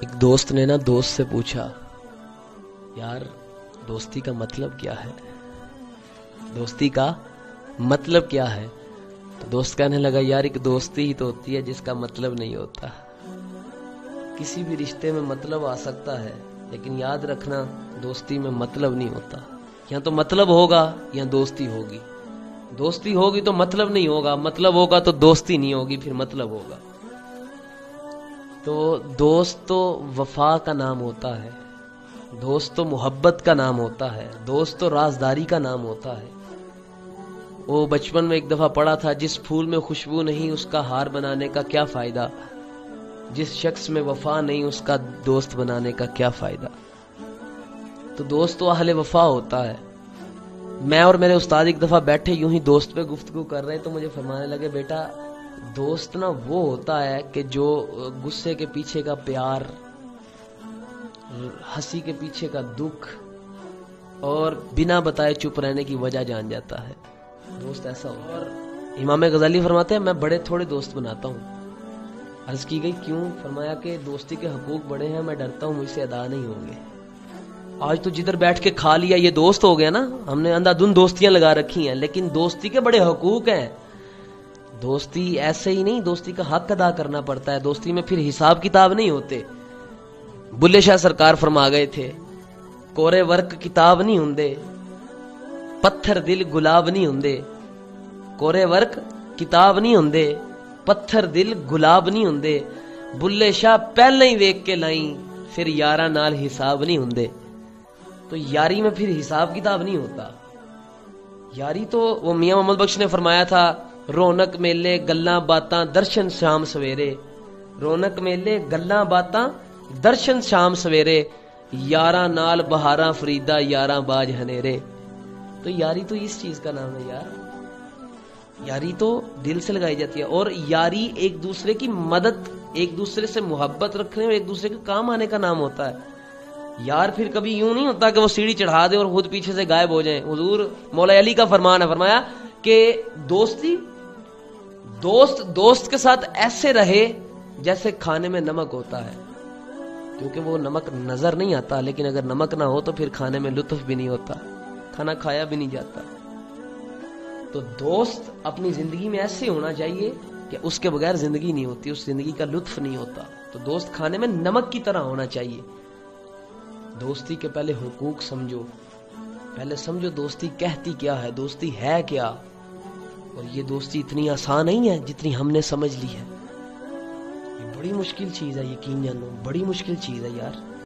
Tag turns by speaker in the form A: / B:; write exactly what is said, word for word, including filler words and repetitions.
A: ایک دوست نے نا دوست سے پوچھا، یار دوستی کا مطلب کیا ہے؟ دوستی کا مطلب کیا ہے؟ تو دوست کہنے لگا، یار ایک دوستی ہی تو ہوتی ہے جس کا مطلب نہیں ہوتا۔ کسی بھی رشتے میں مطلب آ سکتا ہے، لیکن یاد رکھنا دوستی میں مطلب نہیں ہوتا۔ یا تو مطلب ہوگا یا دوستی ہوگی۔ دوستی ہوگی تو مطلب نہیں ہوگا، مطلب ہوگا تو دوستی نہیں ہوگی، پھر مطلب ہوگا۔ تو دوست تو وفا کا نام ہوتا ہے، دوست تو محبت کا نام ہوتا ہے، دوست تو رازداری کا نام ہوتا ہے۔ وہ بچپن میں ایک دفعہ پڑھا تھا، جس پھول میں خوشبو نہیں اس کا ہار بنانے کا کیا فائدہ، جس شخص میں وفا نہیں اس کا دوست بنانے کا کیا فائدہ۔ تو دوست تو اہل وفا ہوتا ہے۔ میں اور میرے استاد ایک دفعہ بیٹھے یوں ہی دوست پہ گفتگو کر رہے تو مجھے فرمانے لگے، بیٹا دوست نا وہ ہوتا ہے کہ جو غصے کے پیچھے کا پیار، ہنسی کے پیچھے کا دکھ اور بنا بتائے چپ رہنے کی وجہ جان جاتا ہے۔ دوست ایسا ہوتا ہے۔ اور امام غزالی فرماتے ہیں، میں بڑے تھوڑے دوست بناتا ہوں۔ عرض کی گئی کیوں؟ فرمایا کہ دوستی کے حقوق بڑے ہیں، میں ڈرتا ہوں مجھ سے ادا نہیں ہوں گے۔ آج تو جدھر بیٹھ کے کھا لیا یہ دوست ہو گیا نا، ہم نے اندھا دھند دوستیاں لگا رکھی ہیں، لیکن دوستی کے بڑے حقوق ہیں۔ دوستی ایسے ہی نہیں، دوستی کا حق ادا کرنا پڑتا ہے۔ دوستی میں پھر حساب کتاب نہیں ہوتے۔ بلے شاہ سرکار فرما گئے تھے، کورے ورک کتاب نہیں ہوندے، پتھر دل گلاب نہیں ہوندے۔ کورے ورک کتاب نہیں ہوندے، پتھر دل گلاب نہیں ہوندے۔ بلے شاہ پہلے ہی ویک کے لائیں، پھر یاراں نال حساب نہیں ہوندے۔ تو یاری میں پھر حساب کتاب نہیں ہوتا۔ یاری تو وہ میاں محمد بخش نے فرمایا تھا، رونق میلے گلاں باتاں درشن شام سویرے۔ رونق میلے گلاں باتاں درشن شام سویرے، یاراں نال بہاراں فریدا یاراں باج ہنیرے۔ تو یاری تو اس چیز کا نام ہے یار۔ یاری تو دل سے لگائی جاتی ہے، اور یاری ایک دوسرے کی مدد، ایک دوسرے سے محبت رکھنے اور ایک دوسرے کے کام آنے کا نام ہوتا ہے۔ یار پھر کبھی یوں نہیں ہوتا کہ وہ سیڑھی چڑھا دے اور خود پیچھے سے غائب ہو جائیں۔ حضور مولا علی کا فرمان ہے، فرمایا کہ دوستی دوست دوست کے ساتھ ایسے رہے جیسے کھانے میں نمک ہوتا ہے، کیونکہ وہ نمک نظر نہیں آتا، لیکن اگر نمک نہ ہو تو پھر کھانے میں لطف بھی نہیں ہوتا، کھانا کھایا بھی نہیں جاتا۔ تو دوست اپنی زندگی میں ایسے ہونا چاہیے کہ اس کے بغیر زندگی نہیں ہوتی، اس زندگی کا لطف نہیں ہوتا۔ تو دوست کھانے میں نمک کی طرح ہونا چاہیے۔ دوستی کے پہلے حقوق سمجھو، پہلے سمجھو دوستی کہتی کیا ہے، دوستی ہے کیا۔ اور یہ دوستی اتنی آسان نہیں ہے جتنی ہم نے سمجھ لی ہے۔ یہ بڑی مشکل چیز ہے، یقین جانو بڑی مشکل چیز ہے یار۔